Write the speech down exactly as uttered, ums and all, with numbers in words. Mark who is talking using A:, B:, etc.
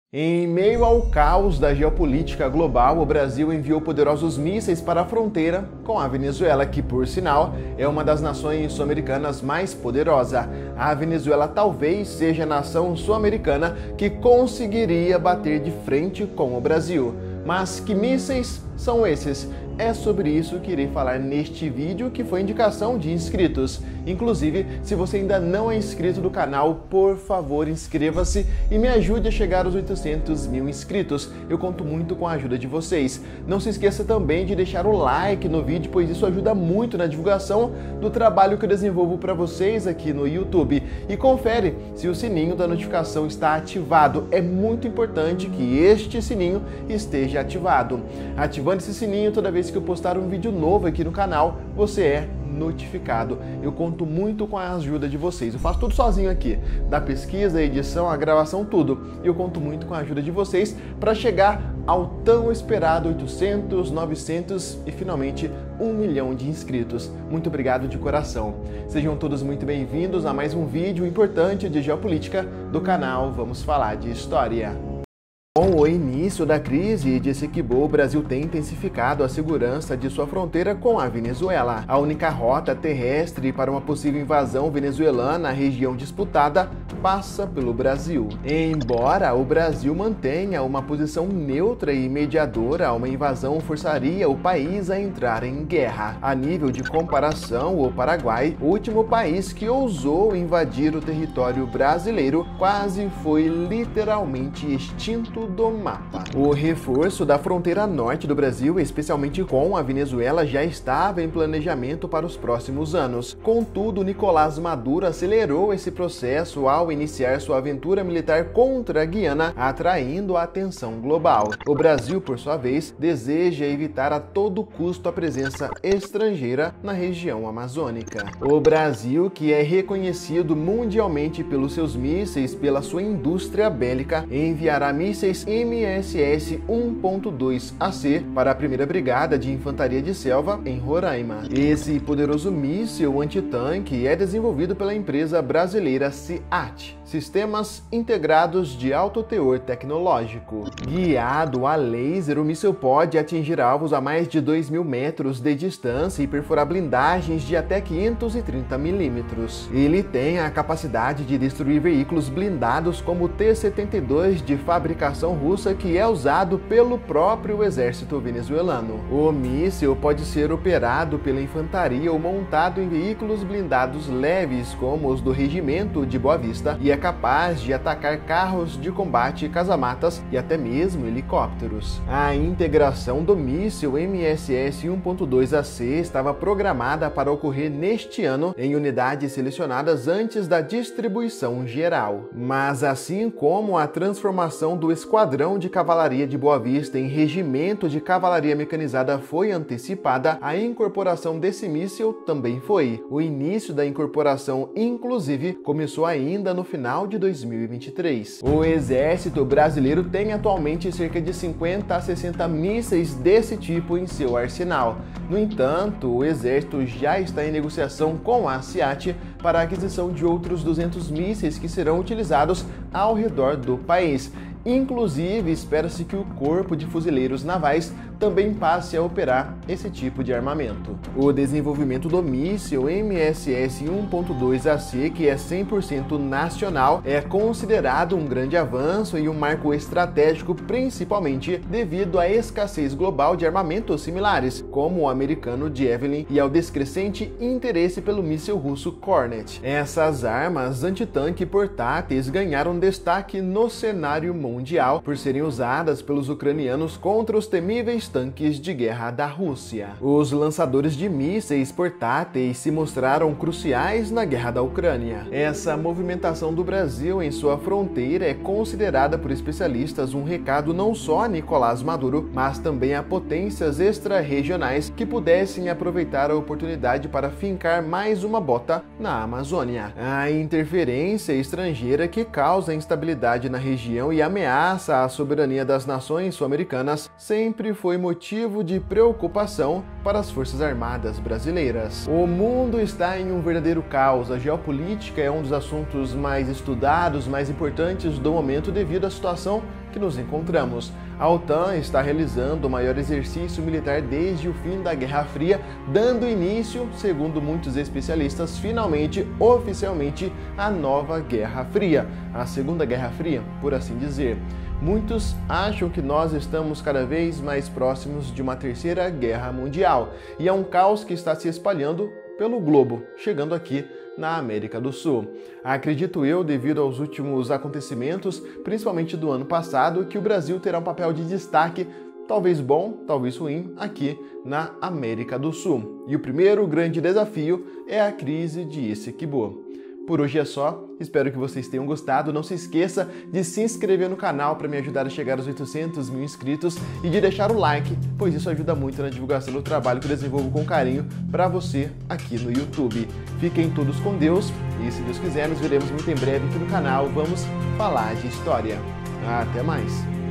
A: Em meio ao caos da geopolítica global, o Brasil enviou poderosos mísseis para a fronteira com a Venezuela, que, por sinal, é uma das nações sul-americanas mais poderosas. A Venezuela talvez seja a nação sul-americana que conseguiria bater de frente com o Brasil. Mas que mísseis são esses? É sobre isso que irei falar neste vídeo, que foi indicação de inscritos. Inclusive, se você ainda não é inscrito do canal, por favor inscreva-se e me ajude a chegar aos oitocentos mil inscritos. Eu conto muito com a ajuda de vocês. Não se esqueça também de deixar o like no vídeo, pois isso ajuda muito na divulgação do trabalho que eu desenvolvo para vocês aqui no YouTube. E confere se o sininho da notificação está ativado. É muito importante que este sininho esteja ativado. Ativando esse sininho, toda vez que eu postar um vídeo novo aqui no canal, você é notificado. Eu conto muito com a ajuda de vocês. Eu faço tudo sozinho aqui, da pesquisa, a edição, a gravação, tudo. Eu conto muito com a ajuda de vocês para chegar ao tão esperado oitocentos, novecentos e finalmente um milhão de inscritos. Muito obrigado de coração. Sejam todos muito bem-vindos a mais um vídeo importante de geopolítica do canal Vamos Falar de História. Com o início da crise de Essequibo, o Brasil tem intensificado a segurança de sua fronteira com a Venezuela. A única rota terrestre para uma possível invasão venezuelana à região disputada passa pelo Brasil. Embora o Brasil mantenha uma posição neutra e mediadora, uma invasão forçaria o país a entrar em guerra. A nível de comparação, o Paraguai, o último país que ousou invadir o território brasileiro, quase foi literalmente extinto do mapa. O reforço da fronteira norte do Brasil, especialmente com a Venezuela, já estava em planejamento para os próximos anos. Contudo, Nicolás Maduro acelerou esse processo ao iniciar sua aventura militar contra a Guiana, atraindo a atenção global. O Brasil, por sua vez, deseja evitar a todo custo a presença estrangeira na região amazônica. O Brasil, que é reconhecido mundialmente pelos seus mísseis, pela sua indústria bélica, enviará mísseis M S S um ponto dois A C para a primeira Brigada de Infantaria de Selva em Roraima. Esse poderoso míssil antitanque é desenvolvido pela empresa brasileira SEAT, Sistemas Integrados de Alto Teor Tecnológico. Guiado a laser, o míssil pode atingir alvos a mais de dois mil metros de distância e perfurar blindagens de até quinhentos e trinta milímetros. Ele tem a capacidade de destruir veículos blindados como o T setenta e dois de fabricação russa, que é usado pelo próprio exército venezuelano. O míssil pode ser operado pela infantaria ou montado em veículos blindados leves, como os do Regimento de Boa Vista, e é capaz de atacar carros de combate, casamatas e até mesmo helicópteros. A integração do míssil M S S um ponto dois A C estava programada para ocorrer neste ano em unidades selecionadas antes da distribuição geral. Mas assim como a transformação do Esquadrão de Cavalaria de Boa Vista em Regimento de Cavalaria Mecanizada foi antecipada, a incorporação desse míssil também foi. O início da incorporação, inclusive, começou ainda no final de dois mil e vinte e três. O Exército Brasileiro tem atualmente cerca de cinquenta a sessenta mísseis desse tipo em seu arsenal. No entanto, o Exército já está em negociação com a SEAT para a aquisição de outros duzentos mísseis que serão utilizados ao redor do país. Inclusive, espera-se que o Corpo de Fuzileiros Navais também passe a operar esse tipo de armamento. O desenvolvimento do míssil M S S um ponto dois A C, que é cem por cento nacional, é considerado um grande avanço e um marco estratégico, principalmente devido à escassez global de armamentos similares, como o americano Javelin, e ao descrescente interesse pelo míssil russo Kornet. Essas armas antitanque portáteis ganharam destaque no cenário mundial por serem usadas pelos ucranianos contra os temíveis tanques de guerra da Rússia. Os lançadores de mísseis portáteis se mostraram cruciais na guerra da Ucrânia. Essa movimentação do Brasil em sua fronteira é considerada por especialistas um recado não só a Nicolás Maduro, mas também a potências extra-regionais que pudessem aproveitar a oportunidade para fincar mais uma bota na Amazônia. A interferência estrangeira que causa instabilidade na região e ameaça a soberania das nações sul-americanas sempre foi motivo de preocupação para as Forças Armadas brasileiras. O mundo está em um verdadeiro caos. A geopolítica é um dos assuntos mais estudados, mais importantes do momento devido à situação que nos encontramos. A OTAN está realizando o maior exercício militar desde o fim da Guerra Fria, dando início, segundo muitos especialistas, finalmente, oficialmente, à nova Guerra Fria, a Segunda Guerra Fria, por assim dizer. Muitos acham que nós estamos cada vez mais próximos de uma terceira guerra mundial, e é um caos que está se espalhando pelo globo, chegando aqui na América do Sul. Acredito eu, devido aos últimos acontecimentos, principalmente do ano passado, que o Brasil terá um papel de destaque, talvez bom, talvez ruim, aqui na América do Sul. E o primeiro grande desafio é a crise de Essequibo. Por hoje é só, espero que vocês tenham gostado. Não se esqueça de se inscrever no canal para me ajudar a chegar aos oitocentos mil inscritos e de deixar o like, pois isso ajuda muito na divulgação do trabalho que eu desenvolvo com carinho para você aqui no YouTube. Fiquem todos com Deus e, se Deus quiser, nos veremos muito em breve aqui no canal. Vamos falar de história. Até mais!